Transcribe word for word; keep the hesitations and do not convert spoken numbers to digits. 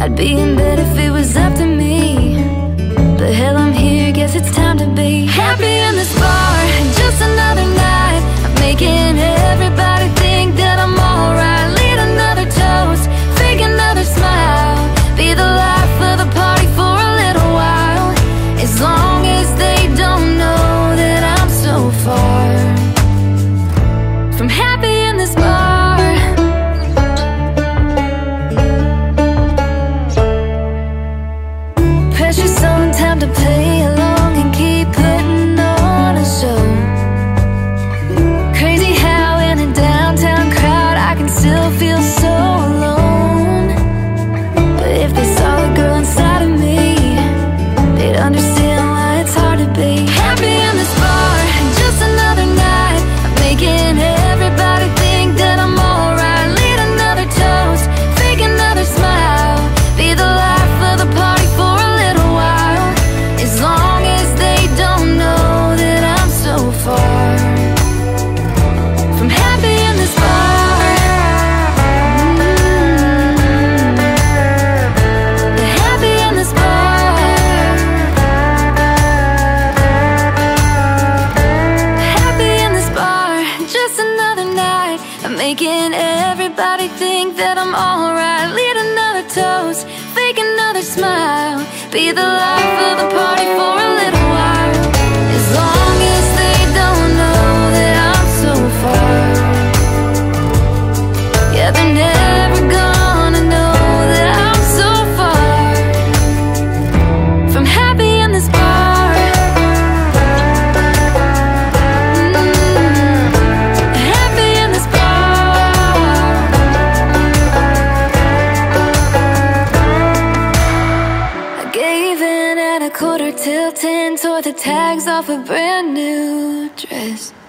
I'd be in bed if it was up to me, but hell, I'm here, guess it's time to be happy in this bar. Just another night of making everybody think that I'm alright. Lead another toast, fake another smile, be the life of the party for a little while, as long as they don't know that I'm so far from happy in this bar. Pressure's on, time to play along and keep putting on a show. Crazy how in a downtown crowd I can still feel so alone. But if they saw the girl inside of me, they'd understand why it's hard to be happy in this bar. Just another night of making everybody think that I'm alright. Lead another toast, fake another smile, be the life of the party for a little while, as long as they don't know that I'm so far from happy in this bar. Mm-hmm. Happy in this bar. Happy in this bar. Just another night of making everybody think that I'm alright. Lead another toast, fake another smile, be the life of the party for a little while, as long as they don't know that I'm so far. Yeah, they're never gonna know that I'm so far from happy in this bar. Mm, happy in this bar. I gave in at a quarter till ten, tore the tags off a brand new dress.